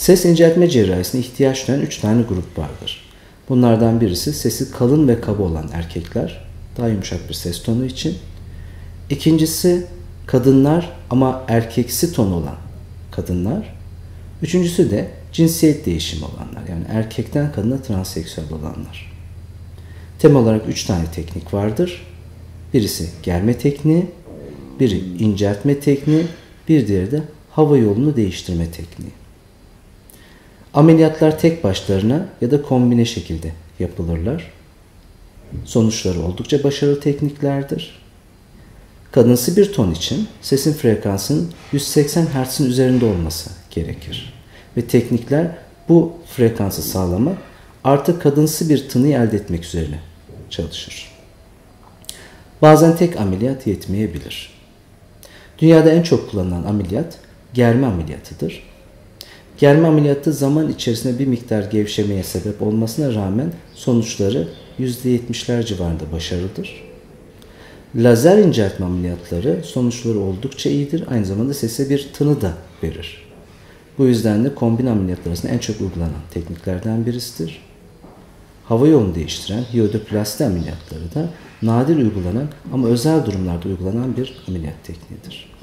Ses inceltme cerrahisine ihtiyaç duyan 3 tane grup vardır. Bunlardan birisi sesi kalın ve kaba olan erkekler, daha yumuşak bir ses tonu için. İkincisi kadınlar ama erkeksi ton olan kadınlar. Üçüncüsü de cinsiyet değişimi olanlar, yani erkekten kadına transseksüel olanlar. Temel olarak 3 tane teknik vardır. Birisi germe tekniği, biri inceltme tekniği, bir diğeri de hava yolunu değiştirme tekniği. Ameliyatlar tek başlarına ya da kombine şekilde yapılırlar. Sonuçları oldukça başarılı tekniklerdir. Kadınsı bir ton için sesin frekansının 180 Hz'in üzerinde olması gerekir. Ve teknikler bu frekansı sağlamak artı kadınsı bir tınıyı elde etmek üzerine çalışır. Bazen tek ameliyat yetmeyebilir. Dünyada en çok kullanılan ameliyat germe ameliyatıdır. Germe ameliyatı zaman içerisinde bir miktar gevşemeye sebep olmasına rağmen sonuçları %70'ler civarında başarılıdır. Lazer inceltme ameliyatları sonuçları oldukça iyidir. Aynı zamanda sese bir tını da verir. Bu yüzden de kombin ameliyatlar arasında en çok uygulanan tekniklerden birisidir. Hava yolunu değiştiren hiyodoplasti ameliyatları da nadir uygulanan ama özel durumlarda uygulanan bir ameliyat tekniğidir.